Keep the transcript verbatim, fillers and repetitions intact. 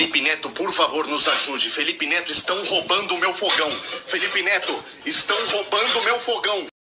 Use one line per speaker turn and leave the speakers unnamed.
Felipe Neto, por favor, nos ajude. Felipe Neto, estão roubando o meu fogão. Felipe Neto, estão roubando o meu fogão.